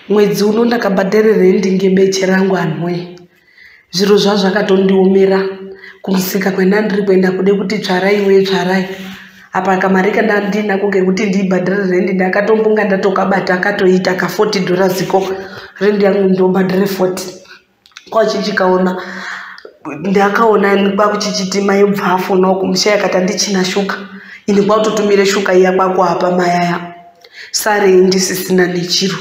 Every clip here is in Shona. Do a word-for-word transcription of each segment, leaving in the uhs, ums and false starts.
mwedzi uno ndakabhadhara rendi ngebeche rangu anhuwe. Zviro zvazvo zvakatondiomera kumusika kwendandiri kuenda kude kuti tsvarai we tsvarai. Apa kamari kandandinako kekuti ndibhadhara rendi ndakatombonga ndatokabata akatoita ka forty dollars ko rendi yangu ndobhadhara forty. Kwa chichikaona ndakaona kwakuchichitima yobvafu no kumushaya kata ndichina shuka. Ini kwautotumire shuka iya kwako apa mayaya. Sare ndisisina nechiro.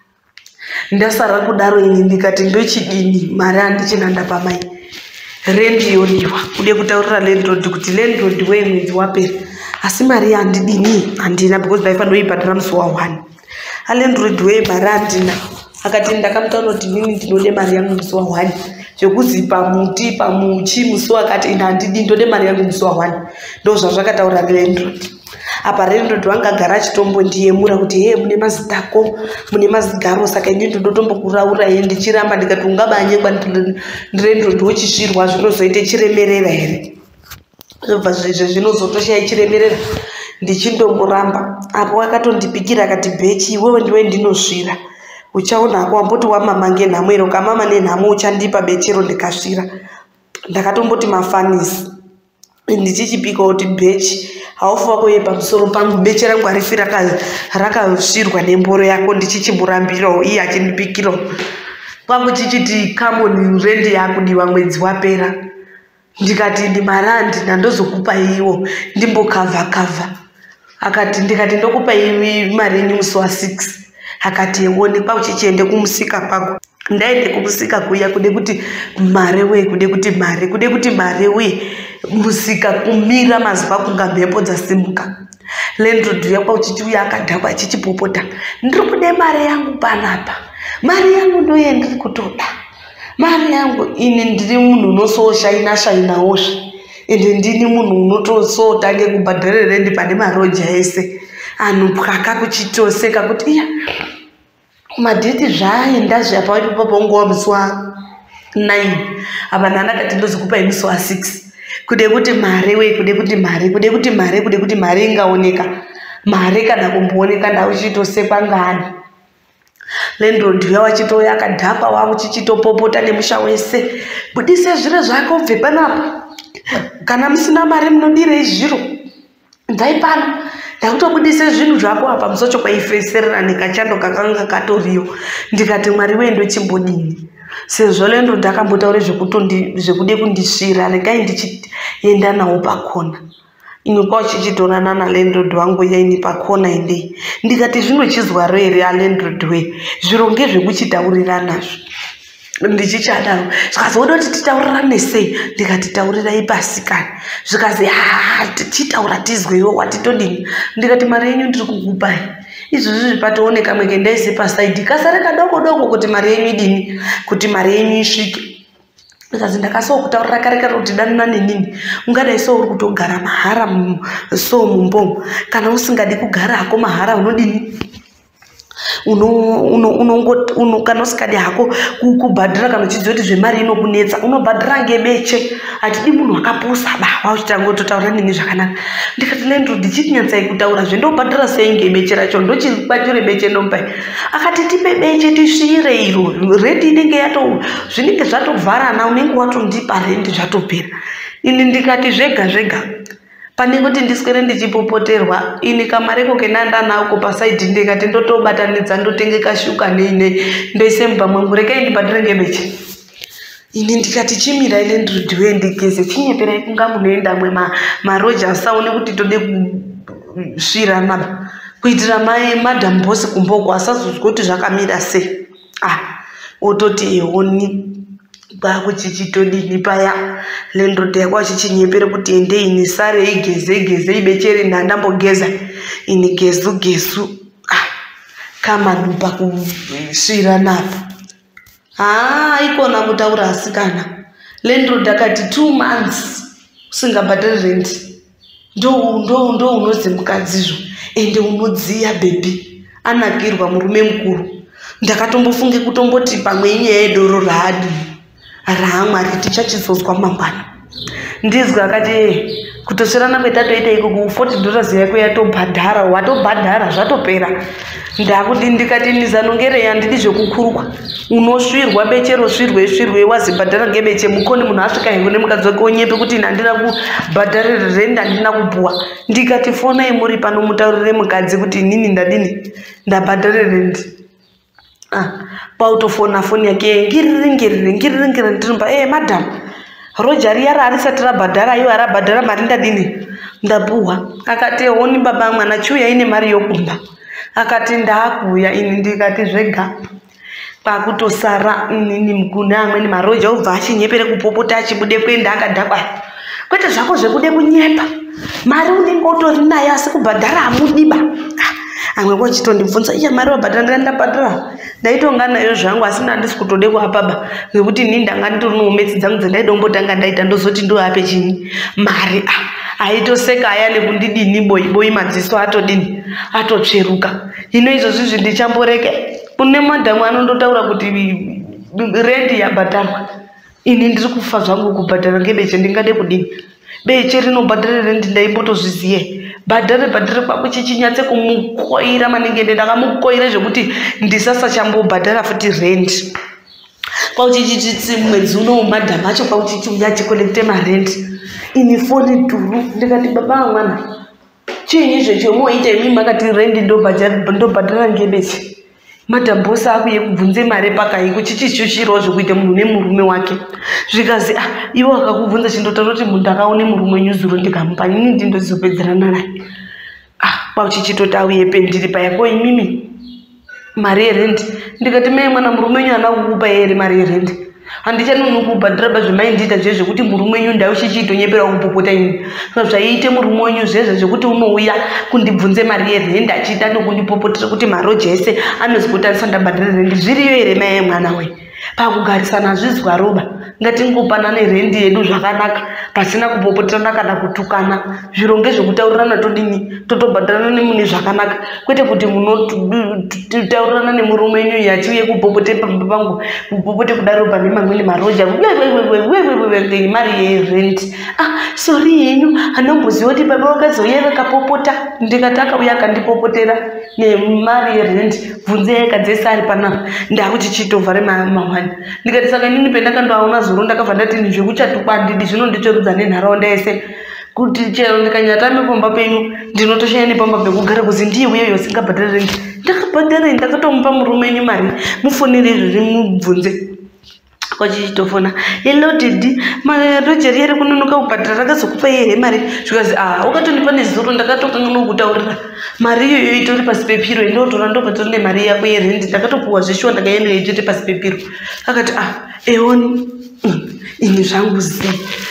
Ndasara kudaro ini ndikati ndochidini mari andichina ndapamai. Rendi yodiwa kude kutaurira landlord kuti landlord we mwedzi wapera. Asi mari yandidini andina because by fano ibhadhara musi wa one. A landlord we mari andina. Akati ndakamutaura kuti mimi ndinode mari yangu musi wa one. Zvekuzipa muti pamuchi musi wakati ina andidi ndode mari yangu musi wa one. Ndo zvazvakataura landlord. Apa landlord wangagara chitombo ndiyemura kuti hey mune mazitako mune mazigaro saka ini ndotombo kuraura yeye ndichiramba ndikati ungabanyengwa landlord wochishirwa zvinozoite chiremerera here. Zvobva zvezvo zvinozotoshaya chiremerera ndichindomuramba. Apo akatondipikira akati bechi wewe ndiwe ndinosvira. Uchaona hako wamboti wamama ngenhamwero kamama nenhamo uchandipa bechero ndikasvira. Ndakatomboti mafanisi ndichichipika kuti bechi haufa wako ye pamusoro pangu bechi rangu arifira rakasvirwa nemboro yako ndichichimurambirawo iye achinipikirawo. Pangu chichiti common rent yakudiwa mwedzi wapera. Ndikati ndimarandi ndandozokupa iwo ndimbokava kava. Akati ndikati ndokupa iwi mari yenyu musi wa six. Akati ewone pauchichiende kumusika kwako. Ndaende kumusika kuya kude kuti mare we kude kuti mare kude kuti mare we musika kumira mazuva kunga mhepo dzasimuka. Landlord yakwa uchichiuya akadhakwa achichipopota. Ndiri kude mare yangu panapa. Mari yangu ndoye ndiri kutoda. Mari yangu ini ndiri munhu unososhaina shainawozve. Ende ndini munhu unotosotange kubhadhara rendi pane maroja ese. Anhu pwaka kuchitoseka kuti iya madhiti zvaenda zvapa ipapo paungowa musi wa nine. Apa ndakati ndozokupa musi wa six. Kude kuti mare we kude kuti mare kude kuti mare kude kuti mare ingaoneka. Mare kana kumbooneka ndauchitosekwa ngani. Landlord yawachitoya akadhakwa wakuchichitopopota nemusha wese. Budise zviro zvako ubve panapa. Kana musina mare munodire zviro. Ndai pano. Ndakutobudise zvinhu zvako apa musocho kwaifeserera nekachando kakanga katoriyo. Ndikati mwari wendo chimbodini. Sezvo lendo ndakambotaura zvekutondi zvekude kundisvira regai ndichienda nawo pakona. Ino kwachichitorana na landlord wangu yaini pakona ende. Ndikati zvinochizwa rere a landlord we. Zviro ngezvekuchitaurirana nazvo. Ndichichadaro zvikazoona kuti titaurirane sei ndikati taurirai pasi kana zvikazi ha tichitaura tizwewo watitodini ndikati mari yenyu ndiri kukupai izvozvo zvipatooneka mweke ndaise paside kasare kadoko doko kuti mari yenyu idini kuti mari yenyu isvike. Ndikazi ndakasokutaurira kare kare kuti danuna nenini ungadai so uri kutogara mahara so mumbomo kana usingadi kugara hako mahara unodini uno uno uno uno kana usikadi hako kubhadhara kana uchidziwa kuti zvemari inokunetsa unobhadhara ngebeche atidi munhu akapusa ba wauchitangototaura nini zvakanaka. Ndikati landlord chitinyatsayi kutaura zvendobhadhara sei ngebeche racho ndochikwatire beche ndompai. Akati tipe beche tisvire iro rendi inenge yato zvinenge zvatovharana unenge watondipa rendi zvatopera. Ini ndikati zvega zvega pane kuti ndiswere ndichipopoterwa ini kamareko kenandanako pasaidi ndikati ndotobatanidza ndotenge kashuka neine ndoise mumba mwangu rekai ndibhadhare ngebeche. Ini ndikati chimira landlord we ndigeze chinyeperai kunga munoenda mwe maroja asaone kuti tode kusvira naba kuitira mai madam boss kumboko asazozwa kuti zvakamira sei. Ah ototi eoni kwakuchichitodini paya landlord yakwa achichinyepera kuti ende ini sare igeze igeze ibechere ndandambogeza ini gezu gezu ah kama nupa kusvira napo. Ah ikona kutaura asikana. Landlord akati two months usingabhadhari rent ndo ndo ndo unozi mukadzizvo ende unodziya baby anakirwa murume mukuru. Ndakatombofunge kutomboti pamwe inyaya yedoro raadi raamwari tichachizozwa mangwana. Ndizwa akati kutosirana kwetatoita iko ku forty dollars yako yatobhadhara watobhadhara zvatopera ndakuti ndikati ndizanongere yandidi zvekukurukwa unosvirwa bechero svirwe svirwe wazibhadhara ngebeche mukoni munhu asvika hengo nemukadzi wake onyepe kuti ndandina kubhadharira rent andina kupuwa ndikati fonai muri pano mutaurire mukadzi kuti inini ndadini ndabhadharira rent ah pautofona foni yake ngiriri ngiriri ngiriri ngiriri ndinomba eh madam Roger yara arisati rabhadhara iyo arabhadhara mari ndadini ndapuwa akati oni baba mwana chuya ine mari yokumba akati ndakuya ini ndikati zvega pakutosara inini mukuna amweni maroja obva achinyepere kupopota achibude kuenda akadhakwa kwete zvako zvekude kunyepa mari unenge utori nayo asi kubhadhara amudiba amwe kochitondibvunza iya mari wabhadhara ndabhadhara ndaitonga nayo zvangu asi ndandisi kutode kuapaba ngekuti ini ndanga nditori nometse dzangu dzandaidombotanga ndaita ndozoti ndoape chini mari ah aitoseka aya nekundidini boyi boyi madziso atodini atotsveruka hino izvozvi zvindichamboreke kune madhamu anondotaura kuti rent yabhadharwa ini ndiri kufa zvangu kubhadhara ngebeche ndingade kudini beche rinobhadhara rent ndaimbotozviziye bhadhare bhadhare kwako chichinyatse kumukoira maningi ndakamukoira zvekuti ndisasachambobhadhara futi rent kwauchichiti mwedzi uno madhamu acho kwauchichiuya chikolekte marent ini foni duru ndikati baba mwana chinyi zvecho moita imi makati rent ndobhadhara ngebeche madhamu bosi akuye kubvunze mari pakaiko chichichushirawo zvekuita munhu nemurume wake zvikazi ah iwo akakubvunza chindotaura kuti munhu akaone murume nyuzuro ndikamupa ini ndindozopedzerana naye ah kwauchichitoti auye pendiri payako imimi mari yerent ndikati mai mwana murume wenyu ana kukupa here mari yerent handichanoni kubhadhara bazvemaindiita zve zvekuti murume wenyu ndauchichitonyepera kupopota ini zvaiite murume wenyu zvezvo zvekuti unouya kundibvunze mari yerent achiita nokundipopotera kuti maroja ese anozipotarisa ndabhadhara rent zviriyo here mai mwana we pakugarisana hazvizwa roba ngatingopanane rent yedu zvakanaka pasina kupopoterana kana kutukana zviro ngezvekutaurirana todini totobhadharana nemune zvakanaka kwete kuti munotaurirana nemurume wenyu yachiuye kupopote pamba pangu kupopote kudaro pane mamweni maroja mari yerent ah sorry yenyu anomboziva kuti baba wakazouya vakapopota ndikati akauya akandipopotera nemari yerent bvunze yakadzese ari panapa ndakuti chitovhare mawani ndikati saka inini pendakandoaona zuro ndakabva ndati zvekuchatukwa handidi zvinonditorudza nenharaunda yese kuti chero ndikanyatame pamba penyu ndinotoshaya nepamba pekugara kuzi ndiye uyeyo singabhadhari rent ndakabhadhara ndakatomupa murume wenyu mari mufonere izvozvi mubvunze kwachichitofona hello didi marojeri yeri kunonoka kubhadhara rakazokupa here mari zvikazi ah ukatondipa nezuro ndakatokangana kutaurira mari iyoyo itori pasi pepiro indotora ndobva ne mari yako yerent ndakatopuwa zveshuwa ndakaendera ichiti pasi pepiro akati ah eoni ini zvangu zi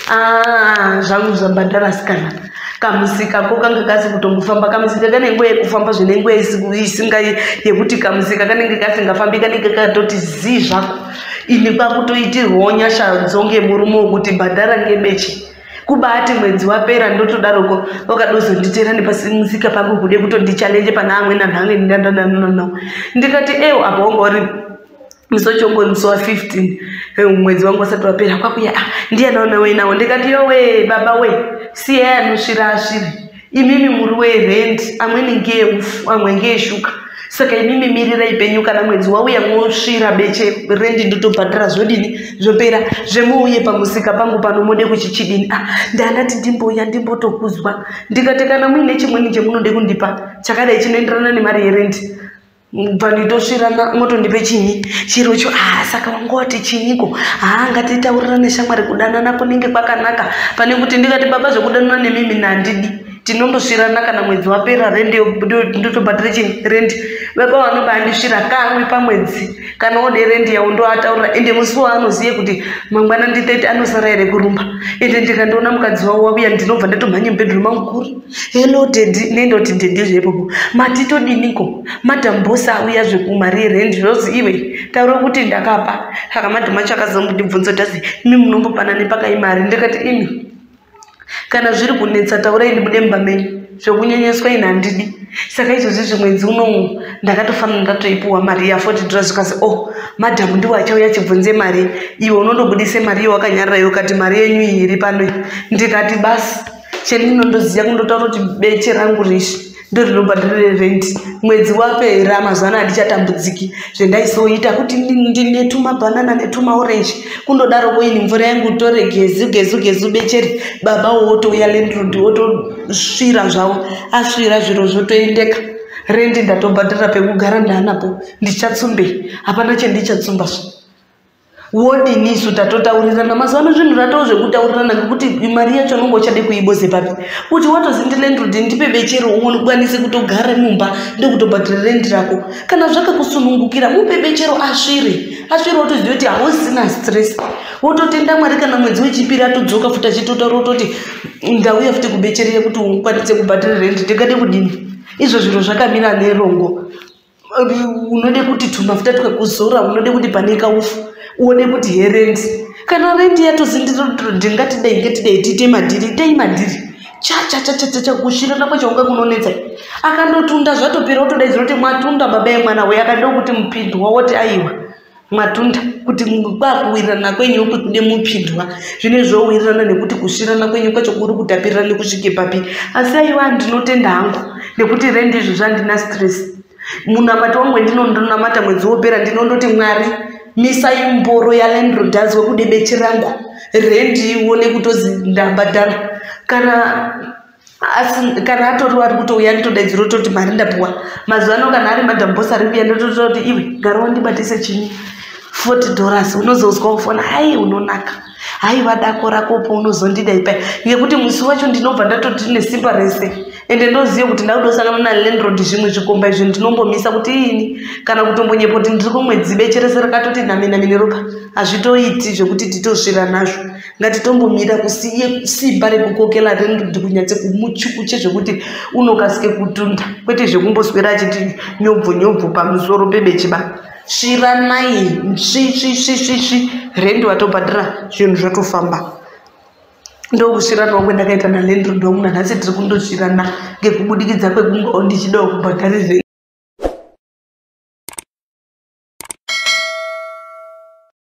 ah zvangu zvabhadhara sikana kamusika ko kanga kasi kutombofamba kamusika kane nguva yekufamba zvine nguva isinga yekuti kamusika kanenge kasingafambi kanenge katoti zi zvako ini kwakutoitirwawo nyasha dzonge murume wokuti bhadhara ngebeche kubati mwedzi wapera ndotodaroko wakadozonditera nepasimusika pangu kude kutondichallenge pana amweni anhu ange ndandandandanawo ndikati ewo apa wanga uri musochongo musi wa fifteen mwedzi wangu wasati wapera kwakuya ah ndiyanaona weinawo ndikati yowe baba we siye anosvira asviri imimi muri werent amweni ngeufu amwe ngeeshuka saka imimi mirirai penyu kana mwedzi wauya mwosvira beche rent ndotobhadhara zvodini zvopera zvemuuye pamusika pangu pano mode kuchichidini ah ndandati ndimboya ndimbotokuzwa ndikati kana muine chimweni chemunode kundipa chakadai chinoenderana nemari yerent vanditosvirana motondipe chinyi chirocho ah saka wangoti chinyiko ah ngatitaurirane shamwari kudanana kunenge kwakanaka pane kuti ndikati baba zvekudanana nemimi nandidi tinondosvirana kana mwedzi wapera rent ndotobhadhara chinyi rent baba vanobandisvira kamwe pamwedzi kana ode rent yawo ndoataurira ende musi waanoziye kuti mangwana nditaiti anosara here kurumba ende ndikandoona mukadzi wavo wauya ndinobva ndatomhanye mubhedroom angukuru hello dedi nendoti dedi zvepopo matitodiniko madhamu bosi auya zvekumari yerent zvozi iwe taura kuti ndakapa saka madhamu acho akazongondibvunza kuti azi imi munombopanane pakaimari ndikati imi kana zviri kunetsa taurai ndibude mumba menyu zvokunyenyeswa ine handidi saka izvozvi zvimwedzi unomu ndakatofanira ndatoipuwa mari yaforty dollars zvikazi oh madhamu ndiwo achauya achibvunze mari iwe unondobudise mari iyo wakanyarirayo ukati mari yenyu iyi iri pano ndikati basi chendinondoziva kundotaura kuti beche rangu rishi ndo rinobhadhara rent mwedzi wapera mazuva ano handichatambudziki zvendaisoita kuti ndine tumabhanana netumaorenji kundodaroko ini mvura yangu tore gezu gezu gezu becheri baba wotouya landlord wotosvira zvavo asvira zviro zvotoendeka rendi ndatobhadhara pekugara ndanapo ndichatsumbe hapana chendichatsumbaso wodini isu tatotaurirana mazuva ano zvinhu ratoo zvekutaurirana ngekuti mari yacho nonge uchade kuiboze papi kuti watozi ndilandlord ndipe bechero ukwanise kutogara mumba ndokutobhadhara rendi rako kana zvakakusunungukira mupe bechero asvire asvire wotoziva kuti hausina stress wototenda mwari kana mwedzi wechipiri atodzoka futi achitotaura wototi ndauya futi kubecherere kuti ukwanise kubhadhara rendi ndingade kudini izvo zviro zvakamira nerongo unode kuti tumafuta tukakuzora unode kuti pane kaufu uone kuti herendi kana rendi yatozindindingatidai ngetidai tiite madhiri itei madhiri chachachachacha kushirana kwacho unga kunonetsa akandotunda zvatopera wotodaidzira kuti mwatunda baba yemwana we akado kuti mupindwa woti aiwa mwatunda kuti kwakuwirirana kwenyu kude mupindwa zvine zvowirirana nekuti kushirana kwenyu kwacho kuri kutapirira nekusvike papi asi aiwa ndinotenda hangu nekuti rendi izvo zvandina stress munamata wangu ndinondonamata mwedzi wopera ndinondoti mwari misai mboro yalandlord azwe kude bechi rangu rendi ione kutozi ndabhadhara kana kana atori ari kutouya nditodaidzira toti mari ndapuwa mazuva ano kana ari madhambosa ari kuya ndotototi kuti iwe gara wandibatise chini forty dollars unozozwa ufona hai unonaka hai vadako rakopo unozondidai pai ngekuti musi wacho ndinobva ndatoti tine simba rese ende ndozive kuti ndakudosangana nalandlord zvimwe zvikomba izvo ndinombomisa kuti ini kana kutombonyepo kuti ndiri kumwedzi becherese rakatoti nami nami neropa hazvitoiti zvekuti titosvira nazvo ngatitombomira kusiye simba rekukokela landlord kunyatse kumuchukuche zvekuti unokasike kutunda kwete zvekumboswera achiti nyobvu nyobvu pamusoro pebechiba shiranai shishishishishi rendi watobhadhara zvinhu zvatofamba ndokushirana wangu ndakaita nalandlord wangu nanhasi tiri kundoshirana ngekubudikidza kwekungawo ndichidawo kubhadhara rendi